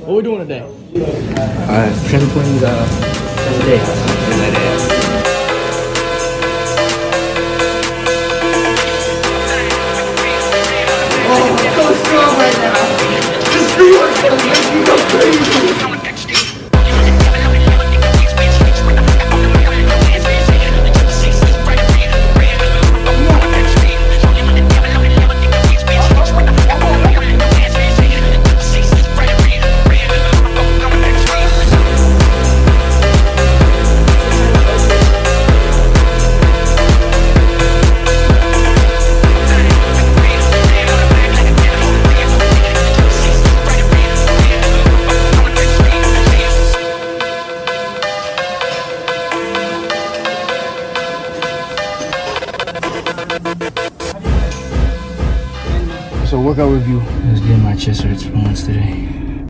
What we doing today? Transporting the day. So workout review. I was getting my chest hurts for once today.